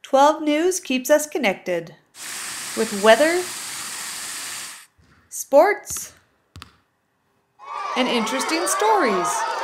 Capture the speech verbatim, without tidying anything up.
twelve News keeps us connected with weather, sports, and interesting stories.